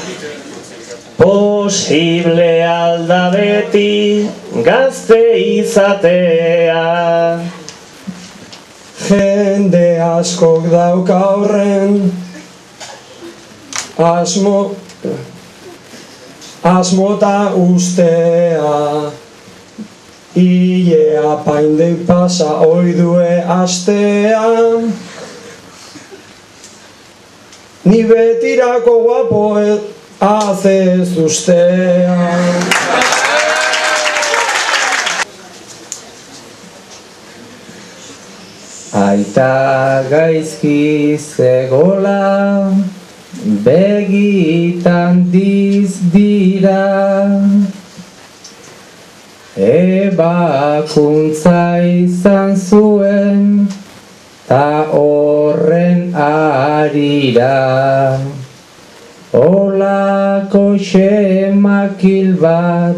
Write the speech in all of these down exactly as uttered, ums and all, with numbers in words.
Posible alda beti gazte izatea. Jende askok dauka horren asmo asmota ustea. Ile apaindei pasa oidue astea. Ni betirako guapo haces ustea. Aita gaizki zegola, begitan diz dira. Ebakuntza izan zuen, ta horren arira. Olako xemakil bat,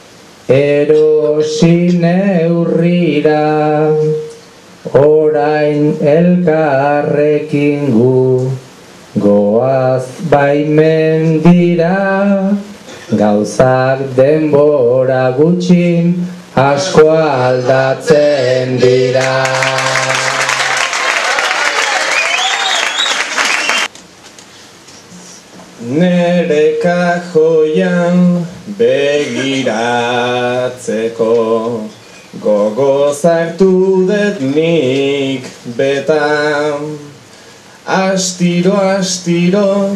erosi neurrira. Orain elkarrekin gu goaz baimen dira. Gauzak denbora gutxin asko aldatzen dira. Nere kajoian begiratzeko gogo zartu dut nik betan. Astiro, astiro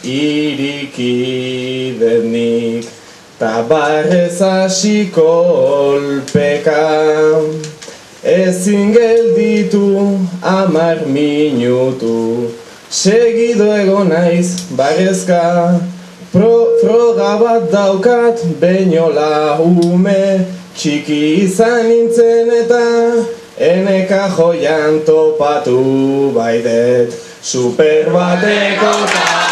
iriki dut nik, ta barrez hasi kolpeka. Ezin gelditu amar minutu, segido ego naiz barrezka. Pro, froga bat daukat beinola ume, txiki izan nintzen eta ene kajoian topatu baidet super bateko ta.